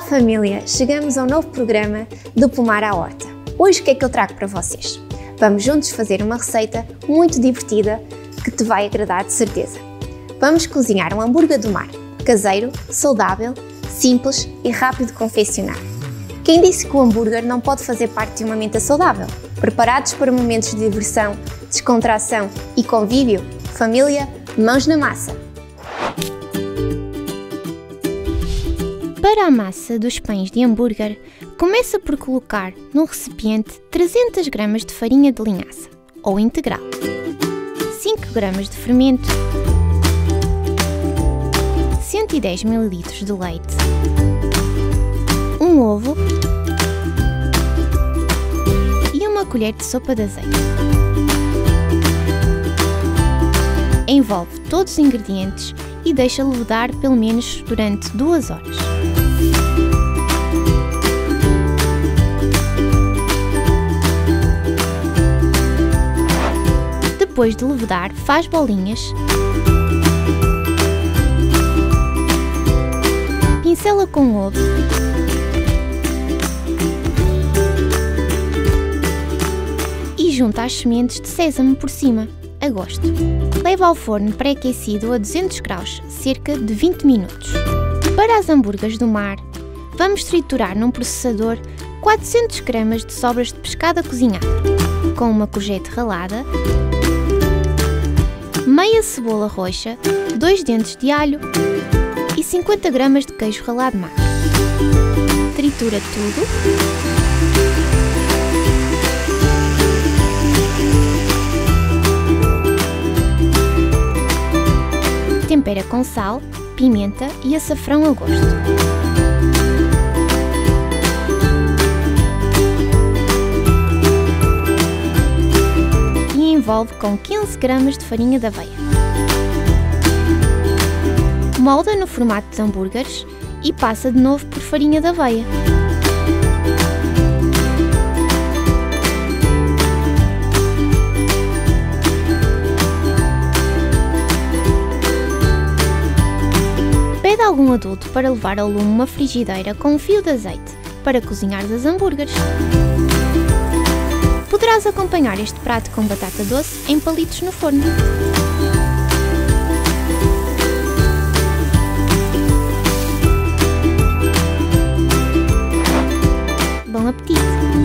família, chegamos ao novo programa do Pomar à Horta. Hoje o que é que eu trago para vocês? Vamos juntos fazer uma receita muito divertida que te vai agradar de certeza. Vamos cozinhar um hambúrguer do mar, caseiro, saudável, simples e rápido de confeccionar. Quem disse que o hambúrguer não pode fazer parte de uma menta saudável? Preparados para momentos de diversão, descontração e convívio? Família, mãos na massa! Para a massa dos pães de hambúrguer, começa por colocar num recipiente 300 gramas de farinha de linhaça, ou integral, 5 gramas de fermento, 110 ml de leite, um ovo e uma colher de sopa de azeite. Envolve todos os ingredientes e deixa levedar pelo menos durante 2 horas. Depois de levedar, faz bolinhas, pincela com ovo e junta as sementes de sésamo por cima, a gosto. Leva ao forno pré-aquecido a 200 graus, cerca de 20 minutos. Para as hambúrgueres do mar, vamos triturar num processador 400 gramas de sobras de pescado cozinhado, com uma courgette ralada, meia cebola roxa, 2 dentes de alho e 50 gramas de queijo ralado magro. Tritura tudo. Tempera com sal, pimenta e açafrão a gosto. E envolve com 15 gramas de farinha de aveia. Molda no formato de hambúrgueres e passa de novo por farinha de aveia. Pede a algum adulto para levar ao lume uma frigideira com um fio de azeite para cozinhar os hambúrgueres. Poderás acompanhar este prato com batata doce em palitos no forno. Bom apetite!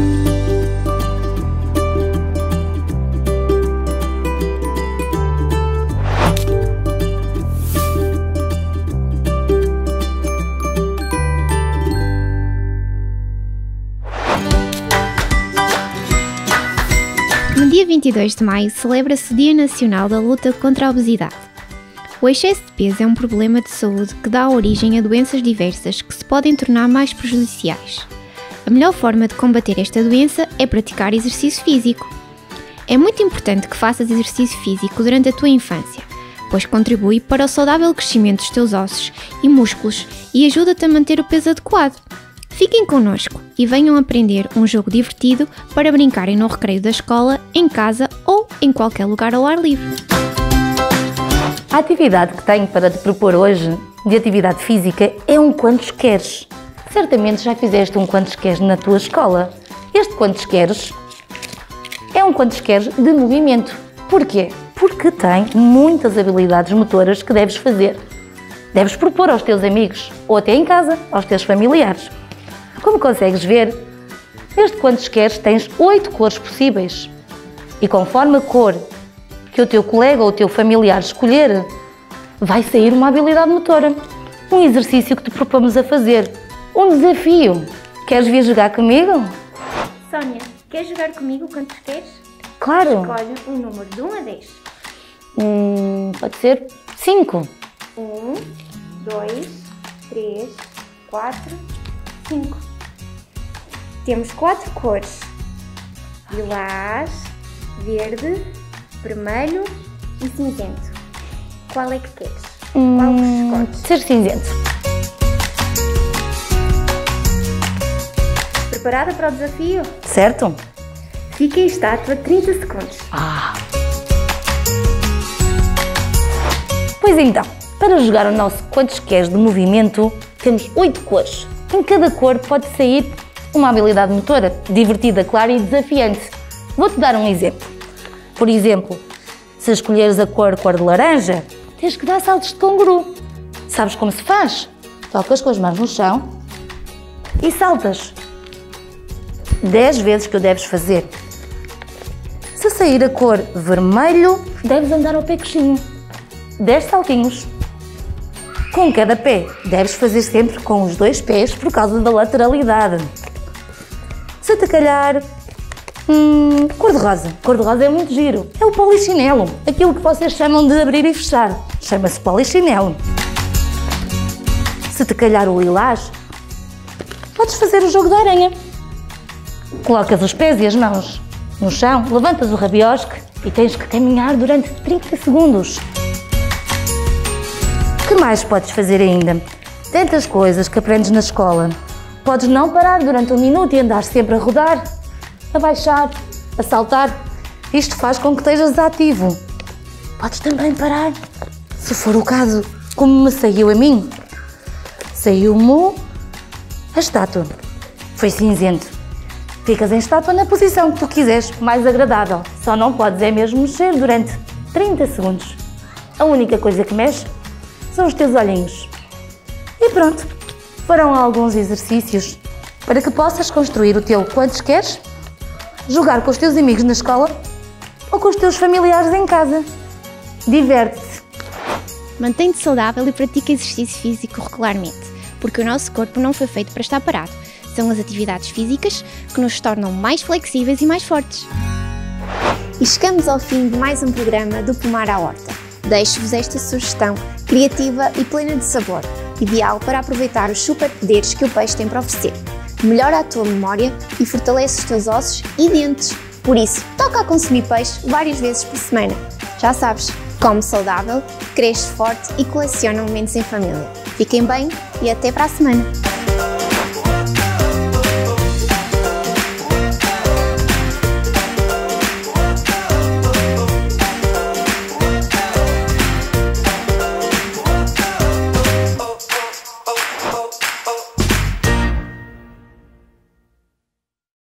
No dia 22 de maio celebra-se o Dia Nacional da Luta contra a Obesidade. O excesso de peso é um problema de saúde que dá origem a doenças diversas que se podem tornar mais prejudiciais. A melhor forma de combater esta doença é praticar exercício físico. É muito importante que faças exercício físico durante a tua infância, pois contribui para o saudável crescimento dos teus ossos e músculos e ajuda-te a manter o peso adequado. Fiquem connosco e venham aprender um jogo divertido para brincarem no recreio da escola, em casa ou em qualquer lugar ao ar livre. A atividade que tenho para te propor hoje, de atividade física, é um quantos queres. Certamente já fizeste um quantos queres na tua escola. Este quantos queres é um quantos queres de movimento. Porquê? Porque tem muitas habilidades motoras que deves fazer. Deves propor aos teus amigos ou até em casa, aos teus familiares. Como consegues ver, neste quantos queres tens 8 cores possíveis. E conforme a cor que o teu colega ou o teu familiar escolher, vai sair uma habilidade motora. Um exercício que te propomos a fazer. Um desafio. Queres vir jogar comigo? Sónia, queres jogar comigo quantos queres? Claro! Escolhe um número de 1 a 10. Pode ser 5. 1, 2, 3, 4, 5. Temos 4 cores: lilás, verde, vermelho e cinzento. Qual é que queres? Qual que escolhes? Ser cinzento. Preparada para o desafio? Certo? Fica em estátua 30 segundos. Pois então, para jogar o nosso quantos queres de movimento, temos 8 cores. Em cada cor pode sair uma habilidade motora, divertida, clara e desafiante. Vou-te dar um exemplo. Por exemplo, se escolheres a cor de laranja, tens que dar saltos de canguru. Sabes como se faz? Tocas com as mãos no chão e saltas. 10 vezes que o deves fazer. Se sair a cor vermelho, deves andar ao pé coxinho. 10 saltinhos. Com cada pé, deves fazer sempre com os 2 pés por causa da lateralidade. Se te calhar, cor-de-rosa. Cor-de-rosa é muito giro. É o polichinelo. Aquilo que vocês chamam de abrir e fechar. Chama-se polichinelo. Se te calhar o lilás, podes fazer o jogo da aranha. Colocas os pés e as mãos no chão, levantas o rabiosque e tens que caminhar durante 30 segundos. O que mais podes fazer ainda? Tantas coisas que aprendes na escola. Podes não parar durante 1 minuto e andar sempre a rodar, a baixar, a saltar. Isto faz com que estejas ativo. Podes também parar, se for o caso, como me saiu a mim. Saiu-me a estátua. Foi cinzento. Ficas em estátua na posição que tu quiseres, mais agradável. Só não podes é mesmo mexer durante 30 segundos. A única coisa que mexe são os teus olhinhos. E pronto, foram alguns exercícios para que possas construir o teu quantos queres, jogar com os teus amigos na escola ou com os teus familiares em casa. Diverte-te. Mantém-te saudável e pratica exercício físico regularmente, porque o nosso corpo não foi feito para estar parado. São as atividades físicas que nos tornam mais flexíveis e mais fortes. E chegamos ao fim de mais um programa do Pomar à Horta. Deixo-vos esta sugestão criativa e plena de sabor, ideal para aproveitar os superpoderes que o peixe tem para oferecer. Melhora a tua memória e fortalece os teus ossos e dentes. Por isso, toca a consumir peixe várias vezes por semana. Já sabes, come saudável, cresce forte e coleciona momentos em família. Fiquem bem e até para a semana!